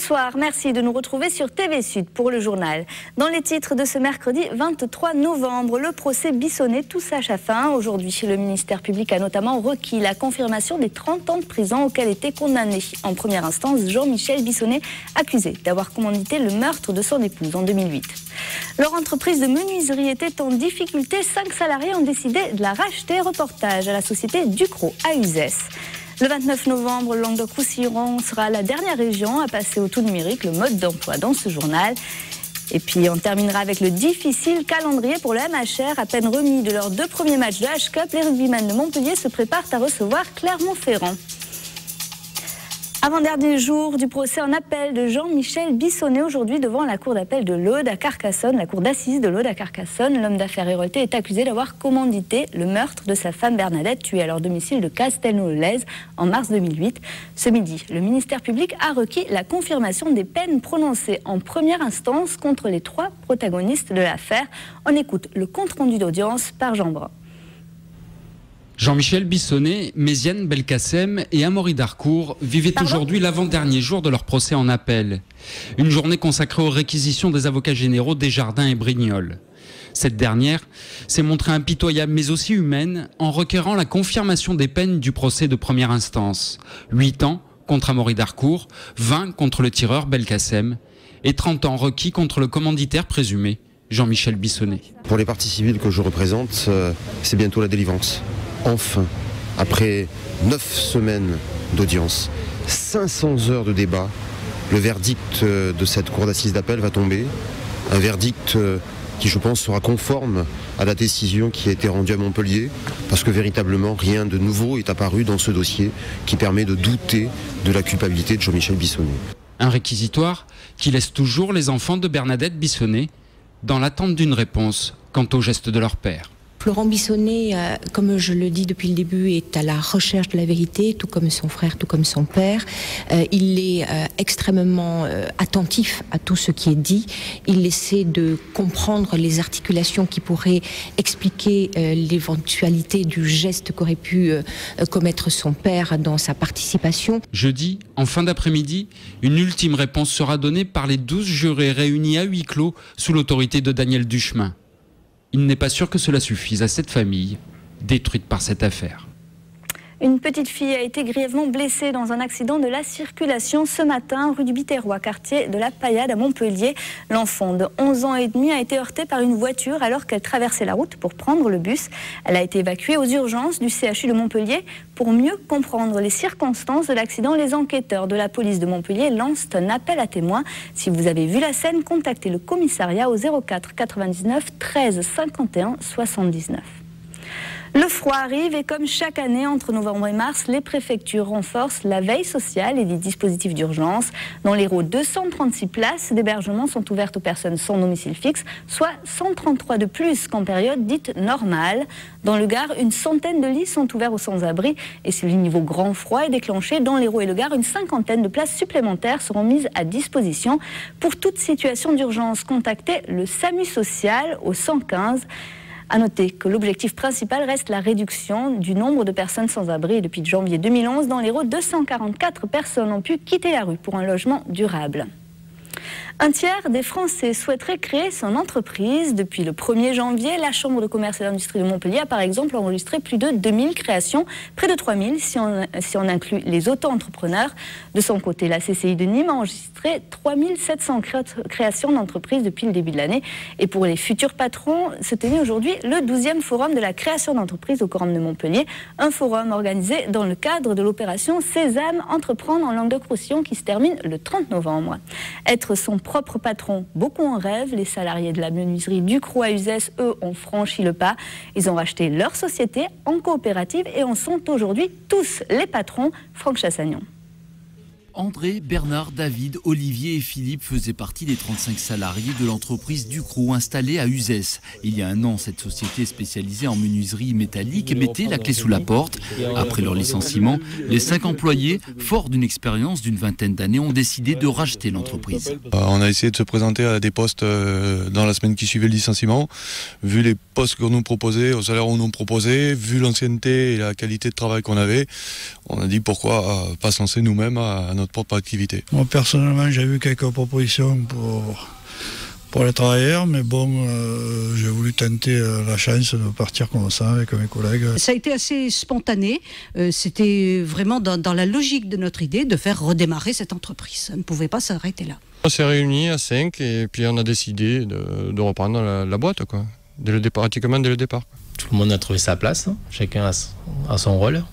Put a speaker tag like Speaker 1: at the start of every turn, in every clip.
Speaker 1: Bonsoir, merci de nous retrouver sur TV Sud pour le journal. Dans les titres de ce mercredi 23 novembre, le procès Bissonnay touche à sa fin. Aujourd'hui, le ministère public a notamment requis la confirmation des 30 ans de prison auxquels était condamné en première instance Jean-Michel Bissonnay, accusé d'avoir commandité le meurtre de son épouse en 2008. Leur entreprise de menuiserie était en difficulté. 5 salariés ont décidé de la racheter. Reportage à la société Ducrot à Uzès. Le 29 novembre, le Languedoc-Roussillon sera la dernière région à passer au tout numérique, le mode d'emploi dans ce journal. Et puis on terminera avec le difficile calendrier pour le MHR. À peine remis de leurs 2 premiers matchs de H-Cup, les rugbymen de Montpellier se préparent à recevoir Clermont-Ferrand. Avant-dernier jour du procès en appel de Jean-Michel Bissonnay aujourd'hui devant la cour d'appel de l'Aude à Carcassonne, la cour d'assises de l'Aude à Carcassonne. L'homme d'affaires héroté est accusé d'avoir commandité le meurtre de sa femme Bernadette, tuée à leur domicile de Castelnau-le-Lez en mars 2008. Ce midi, le ministère public a requis la confirmation des peines prononcées en première instance contre les 3 protagonistes de l'affaire. On écoute le compte-rendu d'audience par Jean Brun.
Speaker 2: Jean-Michel Bissonnay, Méziane Belkacem et Amaury Darcourt vivaient aujourd'hui l'avant-dernier jour de leur procès en appel. Une journée consacrée aux réquisitions des avocats généraux Desjardins et Brignol. Cette dernière s'est montrée impitoyable mais aussi humaine en requérant la confirmation des peines du procès de première instance. 8 ans contre Amaury Darcourt, 20 contre le tireur Belkacem et 30 ans requis contre le commanditaire présumé, Jean-Michel Bissonnay.
Speaker 3: Pour les parties civiles que je représente, c'est bientôt la délivrance. Enfin, après 9 semaines d'audience, 500 heures de débat, le verdict de cette cour d'assises d'appel va tomber. Un verdict qui, je pense, sera conforme à la décision qui a été rendue à Montpellier, parce que véritablement rien de nouveau est apparu dans ce dossier qui permet de douter de la culpabilité de Jean-Michel Bissonnay. Un
Speaker 2: réquisitoire qui laisse toujours les enfants de Bernadette Bissonnay dans l'attente d'une réponse quant au geste de leur père.
Speaker 4: Florent Bissonnay, comme je le dis depuis le début, est à la recherche de la vérité, tout comme son frère, tout comme son père. Il est extrêmement attentif à tout ce qui est dit. Il essaie de comprendre les articulations qui pourraient expliquer l'éventualité du geste qu'aurait pu commettre son père dans sa participation.
Speaker 2: Jeudi, en fin d'après-midi, une ultime réponse sera donnée par les 12 jurés réunis à huis clos sous l'autorité de Daniel Duchemin. Il n'est pas sûr que cela suffise à cette famille, détruite par cette affaire.
Speaker 1: Une petite fille a été grièvement blessée dans un accident de la circulation ce matin, rue du Biterrois, quartier de la Paillade à Montpellier. L'enfant de 11 ans et demi a été heurtée par une voiture alors qu'elle traversait la route pour prendre le bus. Elle a été évacuée aux urgences du CHU de Montpellier. Pour mieux comprendre les circonstances de l'accident, les enquêteurs de la police de Montpellier lancent un appel à témoins. Si vous avez vu la scène, contactez le commissariat au 04 99 13 51 79. Le froid arrive et comme chaque année, entre novembre et mars, les préfectures renforcent la veille sociale et les dispositifs d'urgence. Dans l'Hérault, 236 places d'hébergement sont ouvertes aux personnes sans domicile fixe, soit 133 de plus qu'en période dite normale. Dans le Gard, une centaine de lits sont ouverts aux sans-abri. Et si le niveau grand froid est déclenché, dans l'Hérault et le Gard, une cinquantaine de places supplémentaires seront mises à disposition. Pour toute situation d'urgence, contactez le SAMU social au 115. À noter que l'objectif principal reste la réduction du nombre de personnes sans abri. Depuis janvier 2011, dans l'Hérault, 244 personnes ont pu quitter la rue pour un logement durable. Un tiers des Français souhaiteraient créer son entreprise. Depuis le 1er janvier, la Chambre de commerce et d'industrie de Montpellier a par exemple enregistré plus de 2000 créations, près de 3000 si on inclut les auto-entrepreneurs. De son côté, la CCI de Nîmes a enregistré 3700 créations d'entreprises depuis le début de l'année. Et pour les futurs patrons, se tenait aujourd'hui le 12e forum de la création d'entreprise au Quorum de Montpellier. Un forum organisé dans le cadre de l'opération Sésame Entreprendre en Languedoc-Roussillon qui se termine le 30 novembre. Être son propre patron, beaucoup en rêvent. Les salariés de la menuiserie Ducrot à Uzès, eux, ont franchi le pas. Ils ont racheté leur société en coopérative et en sont aujourd'hui tous les patrons. Franck Chassagnon.
Speaker 5: André, Bernard, David, Olivier et Philippe faisaient partie des 35 salariés de l'entreprise Ducrot installée à Uzès. Il y a un an, cette société spécialisée en menuiserie métallique mettait la clé sous la porte. Après leur licenciement, les 5 employés, forts d'une expérience d'une vingtaine d'années, ont décidé de racheter l'entreprise.
Speaker 6: On a essayé de se présenter à des postes dans la semaine qui suivait le licenciement. Vu les postes qu'on nous proposait, au salaire qu'on nous proposait, vu l'ancienneté et la qualité de travail qu'on avait, on a dit pourquoi pas se lancer nous-mêmes à notre notre propre activité.
Speaker 7: Moi personnellement j'ai eu quelques propositions pour les travailleurs, mais bon, j'ai voulu tenter la chance de partir comme ça avec mes collègues.
Speaker 8: Ça a été assez spontané, c'était vraiment dans la logique de notre idée de faire redémarrer cette entreprise. Ça ne pouvait pas s'arrêter là.
Speaker 9: On s'est réunis à 5 et puis on a décidé de reprendre la boîte, quoi. Pratiquement dès le départ.
Speaker 10: Tout le monde a trouvé sa place, hein. Chacun a son rôle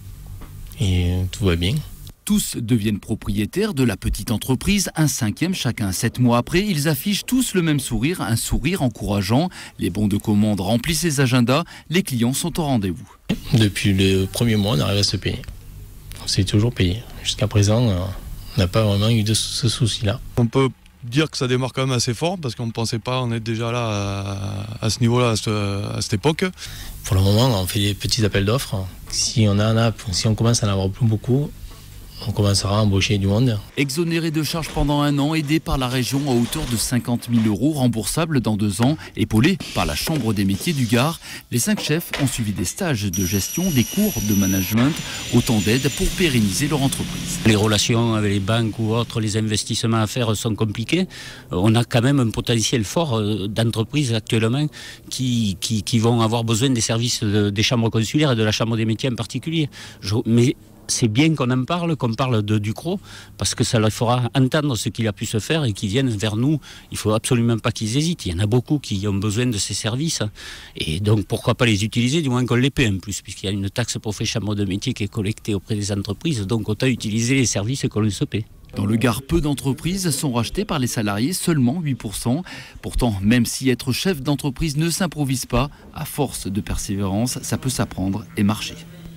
Speaker 10: et tout va bien.
Speaker 5: Tous deviennent propriétaires de la petite entreprise, un 5e chacun. 7 mois après, ils affichent tous le même sourire, un sourire encourageant. Les bons de commande remplissent les agendas, les clients sont au rendez-vous.
Speaker 10: Depuis le premier mois, on arrive à se payer. On s'est toujours payé. Jusqu'à présent, on n'a pas vraiment eu de ce souci-là.
Speaker 6: On peut dire que ça démarre quand même assez fort parce qu'on ne pensait pas en être déjà là à ce niveau-là, à cette époque.
Speaker 10: Pour le moment, on fait des petits appels d'offres. Si on commence à en avoir plus beaucoup, on commencera à embaucher du monde.
Speaker 5: Exonéré de charges pendant 1 an, aidé par la région à hauteur de 50 000 €, remboursable dans 2 ans, épaulé par la Chambre des métiers du Gard, les 5 chefs ont suivi des stages de gestion, des cours de management, autant d'aides pour pérenniser leur entreprise.
Speaker 11: Les relations avec les banques ou autres, les investissements à faire sont compliqués. On a quand même un potentiel fort d'entreprises actuellement qui vont avoir besoin des services des chambres consulaires et de la Chambre des métiers en particulier. Mais c'est bien qu'on en parle, qu'on parle de Ducrot, parce que ça leur fera entendre ce qu'il a pu se faire et qu'ils viennent vers nous. Il ne faut absolument pas qu'ils hésitent. Il y en a beaucoup qui ont besoin de ces services. Et donc, pourquoi pas les utiliser, du moins qu'on les paie en plus, puisqu'il y a une taxe pour chambre de métier qui est collectée auprès des entreprises. Donc, autant utiliser les services qu'on se paie.
Speaker 5: Dans le Gard, peu d'entreprises sont rachetées par les salariés, seulement 8%. Pourtant, même si être chef d'entreprise ne s'improvise pas, à force de persévérance, ça peut s'apprendre et marcher.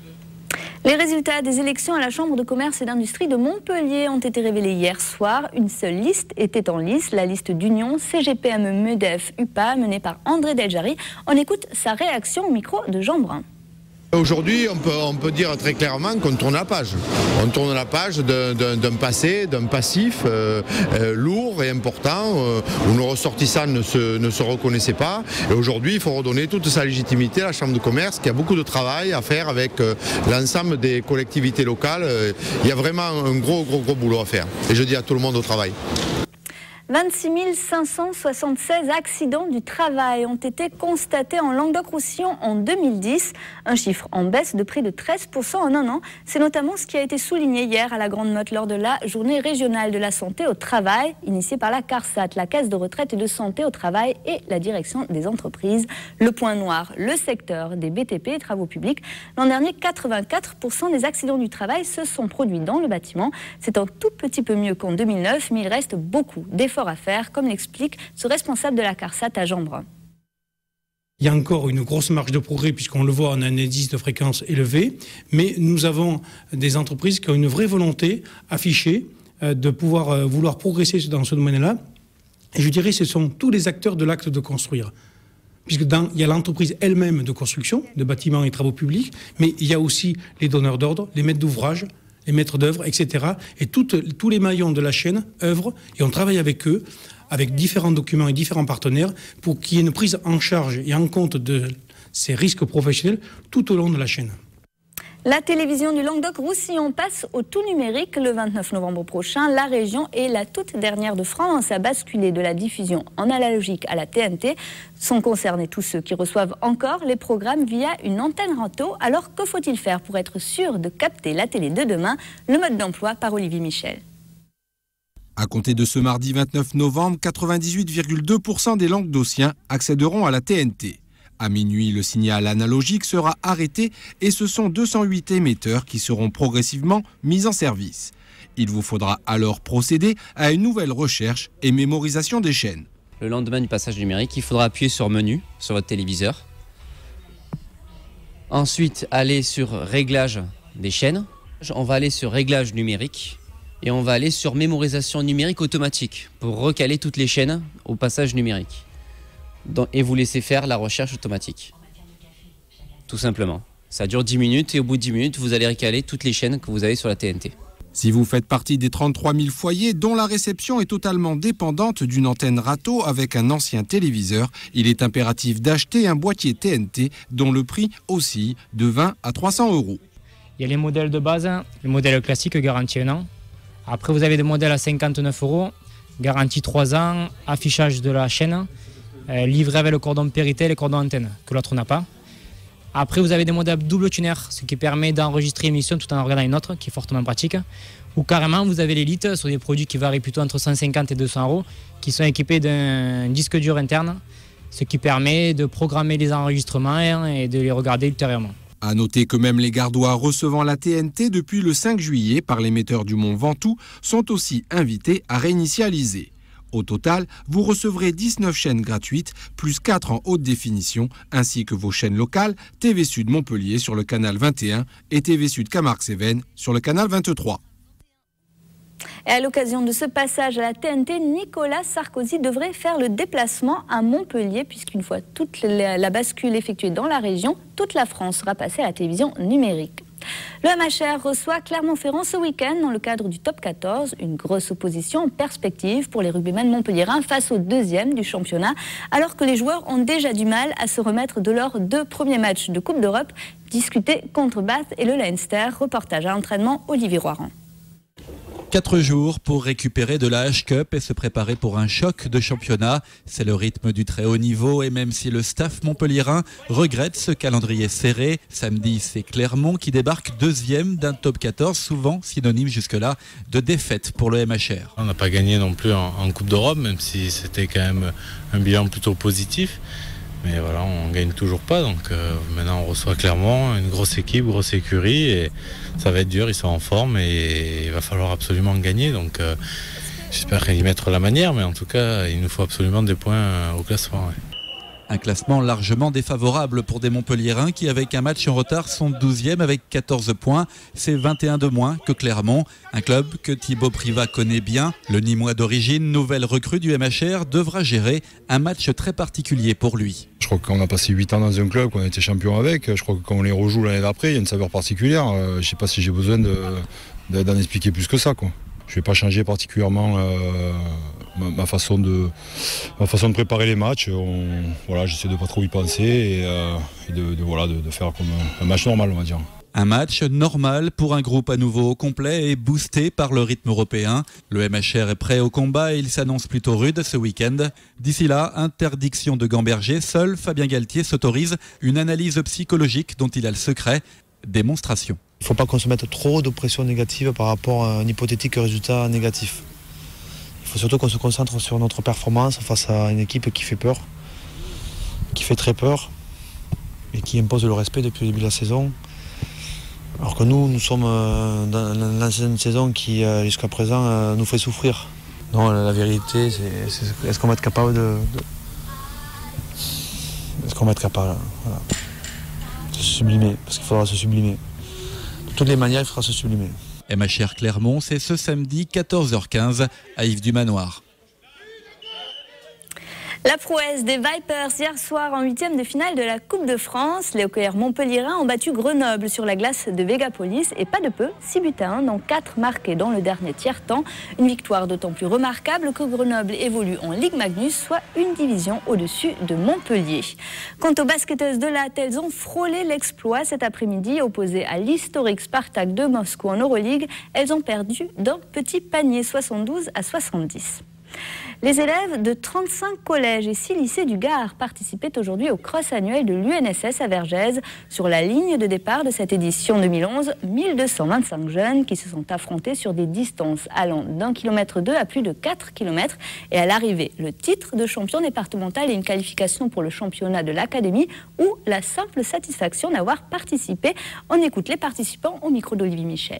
Speaker 1: Les résultats des élections à la Chambre de commerce et d'industrie de Montpellier ont été révélés hier soir. Une seule liste était en lice, la liste d'Union CGPME MEDEF UPA, menée par André Deljari. On écoute sa réaction au micro de Jean Brun.
Speaker 12: Aujourd'hui, on peut dire très clairement qu'on tourne la page. On tourne la page d'un passé, d'un passif lourd et important, où nos ressortissants ne se reconnaissaient pas. Et aujourd'hui, il faut redonner toute sa légitimité à la Chambre de commerce, qui a beaucoup de travail à faire avec l'ensemble des collectivités locales. Il y a vraiment un gros boulot à faire. Et je dis à tout le monde au travail.
Speaker 1: 26 576 accidents du travail ont été constatés en Languedoc-Roussillon en 2010, un chiffre en baisse de près de 13% en 1 an. C'est notamment ce qui a été souligné hier à la Grande Motte lors de la journée régionale de la santé au travail, initiée par la CARSAT, la Caisse de retraite et de santé au travail et la direction des entreprises. Le point noir, le secteur des BTP et travaux publics. L'an dernier, 84% des accidents du travail se sont produits dans le bâtiment. C'est un tout petit peu mieux qu'en 2009, mais il reste beaucoup d'efforts à faire, comme l'explique ce responsable de la CARSAT à Jean Brun.
Speaker 13: Il y a encore une grosse marge de progrès puisqu'on le voit, on a un indice de fréquence élevé, mais nous avons des entreprises qui ont une vraie volonté affichée de vouloir progresser dans ce domaine-là. Et je dirais ce sont tous les acteurs de l'acte de construire. Puisque il y a l'entreprise elle-même de construction, de bâtiments et travaux publics, mais il y a aussi les donneurs d'ordre, les maîtres d'ouvrage, les maîtres d'œuvre, etc. Et tous les maillons de la chaîne œuvrent et on travaille avec eux, avec différents documents et différents partenaires pour qu'il y ait une prise en charge et en compte de ces risques professionnels tout au long de la chaîne.
Speaker 1: La télévision du Languedoc-Roussillon passe au tout numérique le 29 novembre prochain. La région est la toute dernière de France à basculer de la diffusion en analogique à la TNT. Sont concernés tous ceux qui reçoivent encore les programmes via une antenne radio. Alors que faut-il faire pour être sûr de capter la télé de demain? Le mode d'emploi par Olivier Michel.
Speaker 14: À compter de ce mardi 29 novembre, 98,2% des Languedociens accéderont à la TNT. À minuit, le signal analogique sera arrêté et ce sont 208 émetteurs qui seront progressivement mis en service. Il vous faudra alors procéder à une nouvelle recherche et mémorisation des chaînes.
Speaker 15: Le lendemain du passage numérique, il faudra appuyer sur Menu sur votre téléviseur. Ensuite, aller sur Réglage des chaînes. On va aller sur Réglage numérique et on va aller sur Mémorisation numérique automatique pour recaler toutes les chaînes au passage numérique. Et vous laissez faire la recherche automatique. Tout simplement. Ça dure 10 minutes et au bout de 10 minutes, vous allez recaler toutes les chaînes que vous avez sur la TNT.
Speaker 14: Si vous faites partie des 33 000 foyers dont la réception est totalement dépendante d'une antenne râteau avec un ancien téléviseur, il est impératif d'acheter un boîtier TNT dont le prix oscille de 20 à 300 €.
Speaker 16: Il y a les modèles de base, le modèle classique garanti 1 an. Après, vous avez des modèles à 59 €, garantie 3 ans, affichage de la chaîne, livré avec le cordon Péritel et le cordon antenne, que l'autre n'a pas. Après, vous avez des modèles double tuner, ce qui permet d'enregistrer l'émission tout en regardant une autre, qui est fortement pratique. Ou carrément, vous avez l'élite sur des produits qui varient plutôt entre 150 et 200 €, qui sont équipés d'un disque dur interne, ce qui permet de programmer les enregistrements et de les regarder ultérieurement.
Speaker 14: À noter que même les Gardois recevant la TNT depuis le 5 juillet par l'émetteur du Mont Ventoux sont aussi invités à réinitialiser. Au total, vous recevrez 19 chaînes gratuites, plus 4 en haute définition, ainsi que vos chaînes locales, TV Sud Montpellier sur le canal 21 et TV Sud Camargue-Cévennes sur le canal 23.
Speaker 1: Et à l'occasion de ce passage à la TNT, Nicolas Sarkozy devrait faire le déplacement à Montpellier, puisqu'une fois toute la bascule effectuée dans la région, toute la France sera passée à la télévision numérique. Le MHR reçoit Clermont-Ferrand ce week-end dans le cadre du Top 14, une grosse opposition en perspective pour les rugbymen montpelliérains face au deuxième du championnat, alors que les joueurs ont déjà du mal à se remettre de leurs 2 premiers matchs de Coupe d'Europe discutés contre Bath et le Leinster. Reportage à l'entraînement, Olivier Roiran.
Speaker 17: 4 jours pour récupérer de la H-Cup et se préparer pour un choc de championnat. C'est le rythme du très haut niveau et même si le staff montpelliérain regrette ce calendrier serré, samedi c'est Clermont qui débarque deuxième d'un top 14, souvent synonyme jusque-là de défaite pour le MHR.
Speaker 18: On n'a pas gagné non plus en Coupe d'Europe, même si c'était quand même un bilan plutôt positif. Mais voilà, on ne gagne toujours pas, donc maintenant on reçoit Clermont, une grosse équipe, grosse écurie, et ça va être dur, ils sont en forme et il va falloir absolument gagner. Donc j'espère qu'ils y mettront la manière, mais en tout cas, il nous faut absolument des points au classement. Ouais.
Speaker 17: Un classement largement défavorable pour des Montpelliérains qui, avec un match en retard, sont 12e avec 14 points. C'est 21 de moins que Clermont. Un club que Thibaut Privat connaît bien. Le Nîmois d'origine, nouvelle recrue du MHR, devra gérer un match très particulier pour lui.
Speaker 6: Je crois qu'on a passé 8 ans dans un club, qu'on a été champion avec. Je crois que quand on les rejoue l'année d'après, il y a une saveur particulière. Je ne sais pas si j'ai besoin d'en expliquer plus que ça, quoi. Je ne vais pas changer particulièrement ma façon de préparer les matchs. Voilà, j'essaie de ne pas trop y penser et de faire comme un match normal, on va dire.
Speaker 17: Un match normal pour un groupe à nouveau complet et boosté par le rythme européen. Le MHR est prêt au combat et il s'annonce plutôt rude ce week-end. D'ici là, interdiction de Gamberger. Seul Fabien Galtier s'autorise une analyse psychologique dont il a le secret. Démonstration.
Speaker 19: Il ne faut pas qu'on se mette trop de pression négative par rapport à un hypothétique résultat négatif. Il faut surtout qu'on se concentre sur notre performance face à une équipe qui fait peur, qui fait très peur et qui impose le respect depuis le début de la saison. Alors que nous sommes dans l'ancienne saison qui, jusqu'à présent, nous fait souffrir. Non, la vérité, c'est est-ce qu'on va être capable Est-ce qu'on va être capable, voilà, de se sublimer, parce qu'il faudra se sublimer. De toutes les manières, il faudra se sublimer.
Speaker 17: MHR Clermont, c'est ce samedi 14h15 à Yves du Manoir.
Speaker 1: La prouesse des Vipers hier soir en 8e de finale de la Coupe de France. Les hockeyeurs montpelliérains ont battu Grenoble sur la glace de Vegapolis et pas de peu, 6-1, dont 4 marqués dans le dernier tiers-temps. Une victoire d'autant plus remarquable que Grenoble évolue en Ligue Magnus, soit une division au-dessus de Montpellier. Quant aux basketteuses de Latte, elles ont frôlé l'exploit cet après-midi. Opposées à l'historique Spartak de Moscou en Euroleague, elles ont perdu d'un petit panier 72-70. Les élèves de 35 collèges et 6 lycées du Gard participaient aujourd'hui au cross annuel de l'UNSS à Vergès. Sur la ligne de départ de cette édition 2011, 1225 jeunes qui se sont affrontés sur des distances allant d'1,2 km à plus de 4 km. Et à l'arrivée, le titre de champion départemental et une qualification pour le championnat de l'académie ou la simple satisfaction d'avoir participé. On écoute les participants au micro d'Olivier Michel.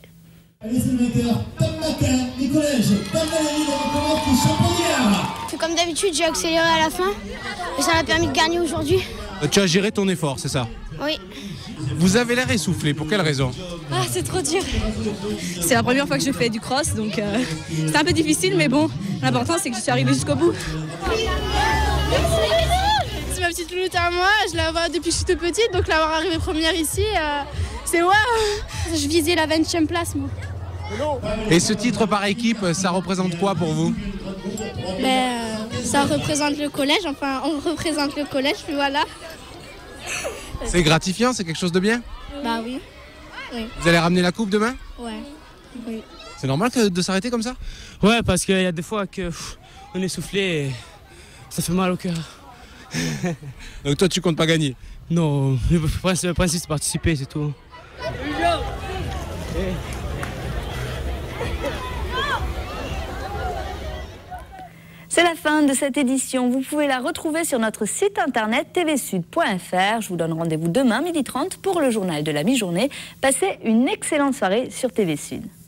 Speaker 20: Comme d'habitude, j'ai accéléré à la fin et ça m'a permis de gagner aujourd'hui.
Speaker 21: Tu as géré ton effort, c'est ça?
Speaker 20: Oui.
Speaker 21: Vous avez l'air essoufflé, pour quelle raison?
Speaker 22: Ah, c'est trop dur. C'est la première fois que je fais du cross, donc c'est un peu difficile, mais bon, l'important c'est que je suis arrivée jusqu'au bout.
Speaker 23: C'est ma petite louloute à moi, je la vois depuis que je suis toute petite, donc l'avoir arrivée première ici, c'est waouh. Je visais la 20e place, moi.
Speaker 21: Et ce titre par équipe, ça représente quoi pour vous?
Speaker 23: Ça représente le collège, enfin on représente le collège, puis voilà.
Speaker 21: C'est gratifiant, c'est quelque chose de bien?
Speaker 23: Bah oui.
Speaker 21: Vous allez ramener la coupe demain?
Speaker 23: Ouais. Oui.
Speaker 21: C'est normal de s'arrêter comme ça?
Speaker 2: Ouais, parce qu'il y a des fois que on est soufflé et ça fait mal au cœur.
Speaker 21: Donc toi, tu comptes pas gagner?
Speaker 2: Non, le principe c'est participer, c'est tout.
Speaker 1: C'est la fin de cette édition. Vous pouvez la retrouver sur notre site internet tvsud.fr. Je vous donne rendez-vous demain 12h30 pour le journal de la mi-journée. Passez une excellente soirée sur TV Sud.